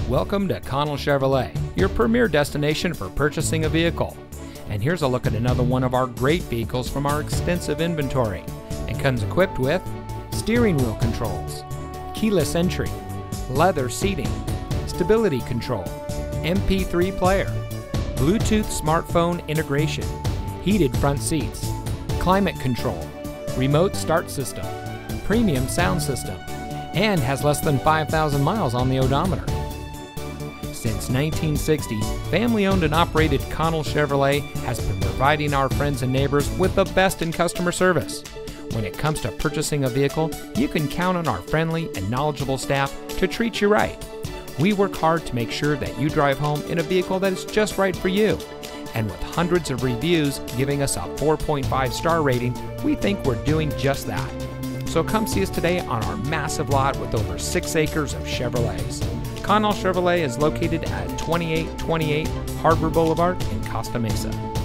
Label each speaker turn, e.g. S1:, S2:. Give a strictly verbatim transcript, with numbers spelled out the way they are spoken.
S1: Welcome to Connell Chevrolet, your premier destination for purchasing a vehicle. And here's a look at another one of our great vehicles from our extensive inventory. It comes equipped with steering wheel controls, keyless entry, leather seating, stability control, M P three player, Bluetooth smartphone integration, heated front seats, climate control, remote start system, premium sound system, and has less than five thousand miles on the odometer. Since nineteen sixty, family-owned and operated Connell Chevrolet has been providing our friends and neighbors with the best in customer service. When it comes to purchasing a vehicle, you can count on our friendly and knowledgeable staff to treat you right. We work hard to make sure that you drive home in a vehicle that is just right for you. And with hundreds of reviews giving us a four point five star rating, we think we're doing just that. So come see us today on our massive lot with over six acres of Chevrolets. Connell Chevrolet is located at twenty-eight twenty-eight Harbor Boulevard in Costa Mesa.